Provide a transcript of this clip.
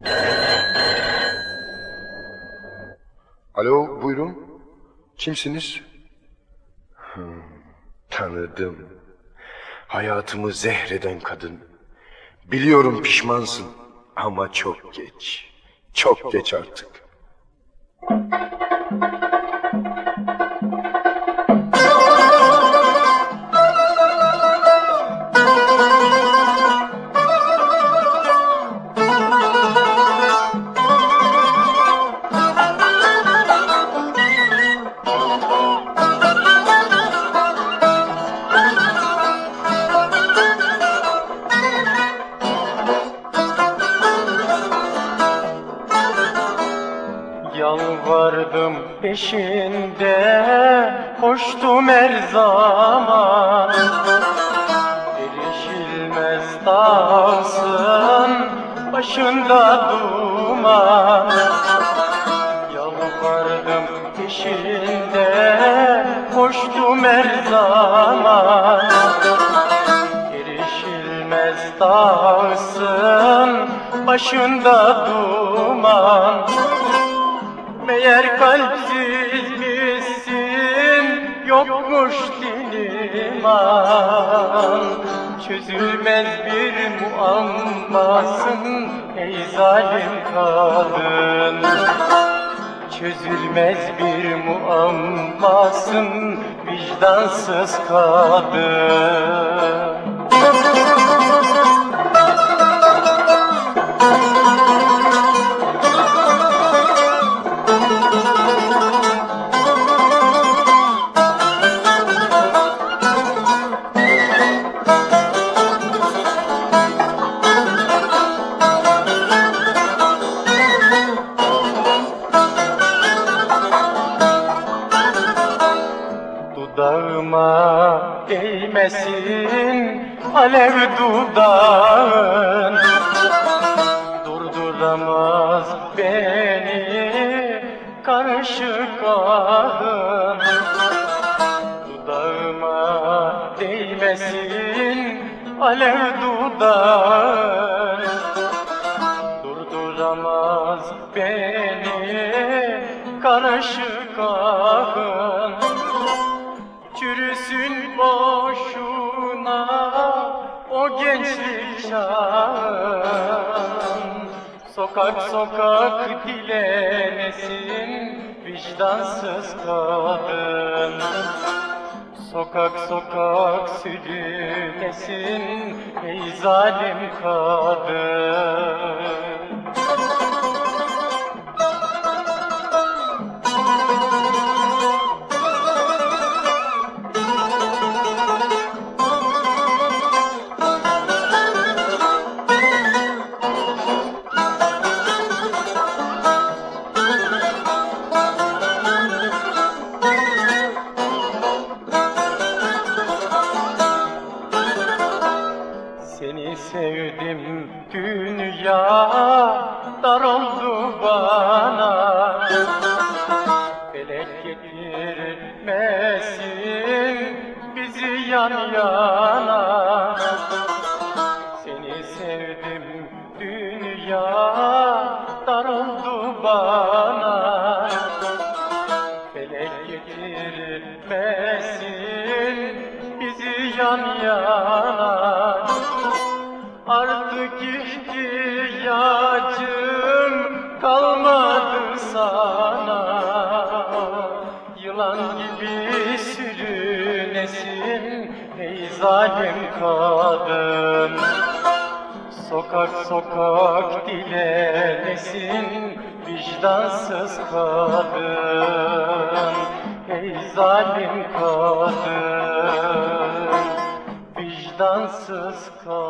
Alo, buyurun. Kimsiniz? Tanıdım. Hayatımı zehreden kadın. Biliyorum pişmansın ama çok geç. Çok geç artık. Yalvardım peşinde, koştum her zaman. Erişilmez dağsın, başında duman. Yalvardım peşinde, koştum her zaman. Erişilmez dağsın, başında duman. Meğer kalpsizmişsin, yokmuş iman. Çözülmez bir muammasın ey zalim kadın. Çözülmez bir muammasın vicdansız kadın. Dudağıma değmesin alev dudağın. Durduramaz beni karşı kahın. Dudağıma değmesin alev dudağın. Durduramaz beni karşı kahın. Çürüsün boşuna o gençlik çağın. Sokak sokak dilemesin vicdansız kadın. Sokak sokak sürünesin ey zalim kadın. Seni sevdim dünya dar oldu bana. Felek getirmesin bizi yan yana. Seni sevdim dünya dar oldu bana. Felek getirmesin bizi yan yana. Artık ihtiyacım kalmadı sana. Yılan gibi sürünesin ey zalim kadın. Sokak sokak dilenesin vicdansız kadın. Ey zalim kadın, vicdansız kadın.